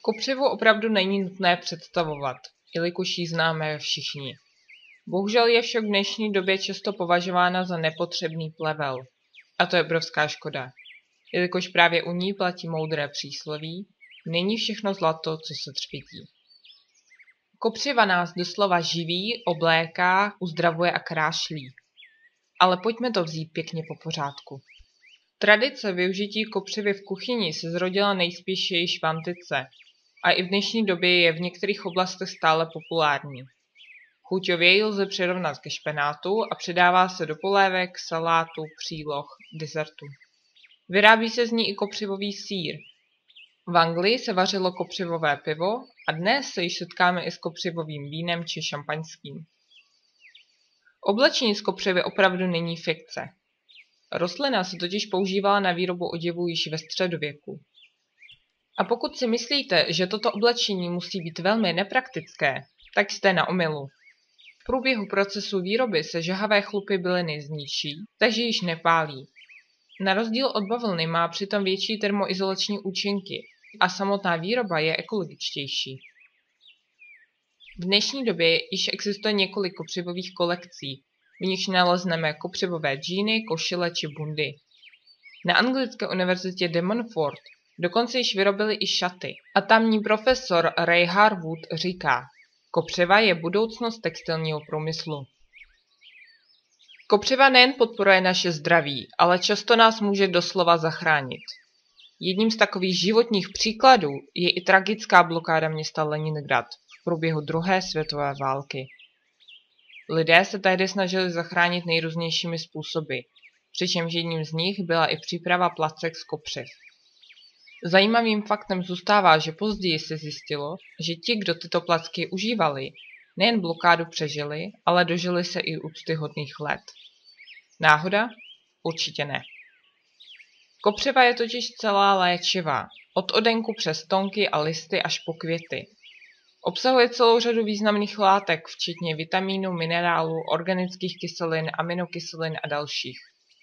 Kopřivu opravdu není nutné představovat, jelikož ji známe všichni. Bohužel je však v dnešní době často považována za nepotřebný plevel. A to je obrovská škoda, jelikož právě u ní platí moudré přísloví: není všechno zlato, co se třpytí. Kopřiva nás doslova živí, obléká, uzdravuje a krášlí. Ale pojďme to vzít pěkně po pořádku. Tradice využití kopřivy v kuchyni se zrodila nejspíše již v antice a i v dnešní době je v některých oblastech stále populární. Chuťově ji lze přirovnat ke špenátu a přidává se do polévek, salátu, příloh, desertu. Vyrábí se z ní i kopřivový sýr. V Anglii se vařilo kopřivové pivo a dnes se již setkáme i s kopřivovým vínem či šampaňským. Oblečení z kopřivy opravdu není fikce. Rostlina se totiž používala na výrobu oděvů již ve středověku. A pokud si myslíte, že toto oblečení musí být velmi nepraktické, tak jste na omylu. V průběhu procesu výroby se žhavé chlupy byliny zničí, takže již nepálí. Na rozdíl od bavlny má přitom větší termoizolační účinky a samotná výroba je ekologičtější. V dnešní době již existuje několik kopřivových kolekcí, v nichž nalezneme kopřivové džíny, košile či bundy. Na anglické univerzitě de Montfort dokonce již vyrobili i šaty a tamní profesor Ray Harwood říká: kopřiva je budoucnost textilního průmyslu. Kopřiva nejen podporuje naše zdraví, ale často nás může doslova zachránit. Jedním z takových životních příkladů je i tragická blokáda města Leningrad v průběhu druhé světové války. Lidé se tehdy snažili zachránit nejrůznějšími způsoby, přičemž jedním z nich byla i příprava placek z kopřiv. Zajímavým faktem zůstává, že později se zjistilo, že ti, kdo tyto placky užívali, nejen blokádu přežili, ale dožili se i úctyhodných let. Náhoda? Určitě ne. Kopřiva je totiž celá léčivá, od odenku přes tonky a listy až po květy. Obsahuje celou řadu významných látek, včetně vitamínů, minerálů, organických kyselin, aminokyselin a dalších.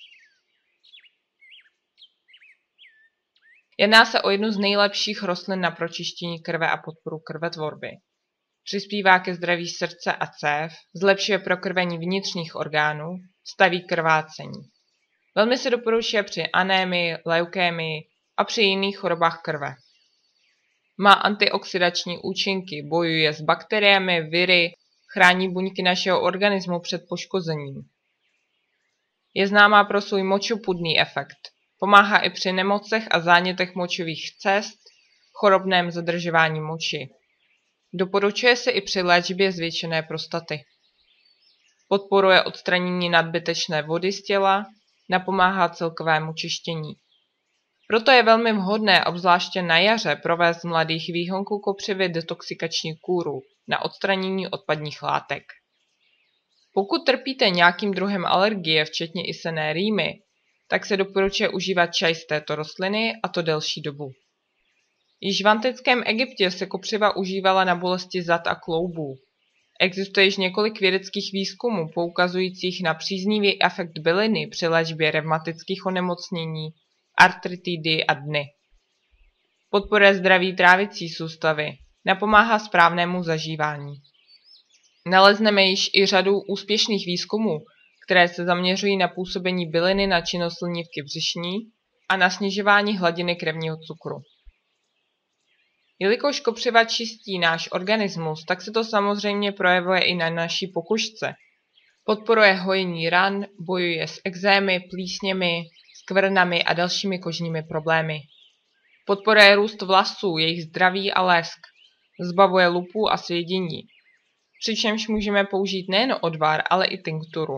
Jedná se o jednu z nejlepších rostlin na pročištění krve a podporu krvetvorby. Přispívá ke zdraví srdce a cév, zlepšuje prokrvení vnitřních orgánů, staví krvácení. Velmi se doporučuje při anémii, leukémii a při jiných chorobách krve. Má antioxidační účinky, bojuje s bakteriemi, viry, chrání buňky našeho organismu před poškozením. Je známá pro svůj močopudný efekt. Pomáhá i při nemocech a zánětech močových cest, chorobném zadržování moči. Doporučuje se i při léčbě zvětšené prostaty. Podporuje odstranění nadbytečné vody z těla, napomáhá celkovému čištění. Proto je velmi vhodné, obzvláště na jaře, provést z mladých výhonků kopřivy detoxikační kúru na odstranění odpadních látek. Pokud trpíte nějakým druhem alergie, včetně isené rýmy, tak se doporučuje užívat čaj z této rostliny, a to delší dobu. Již v antickém Egyptě se kopřiva užívala na bolesti zad a kloubů. Existuje již několik vědeckých výzkumů poukazujících na příznivý efekt byliny při léčbě revmatických onemocnění, artritidy a dny. Podporuje zdraví trávicí soustavy, napomáhá správnému zažívání. Nalezneme již i řadu úspěšných výzkumů, které se zaměřují na působení byliny na činnost slinivky břišní a na snižování hladiny krevního cukru. Jelikož kopřiva čistí náš organismus, tak se to samozřejmě projevuje i na naší pokožce. Podporuje hojení ran, bojuje s ekzémy, plísněmi, skvrnami a dalšími kožními problémy. Podporuje růst vlasů, jejich zdraví a lesk. Zbavuje lupů a svědění. Přičemž můžeme použít nejen odvar, ale i tinkturu.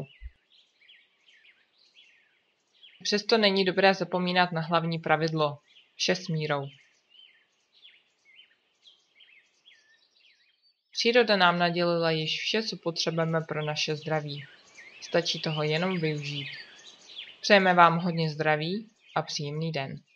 Přesto není dobré zapomínat na hlavní pravidlo: vše s mírou. Příroda nám nadělila již vše, co potřebujeme pro naše zdraví. Stačí toho jenom využít. Přejeme vám hodně zdraví a příjemný den.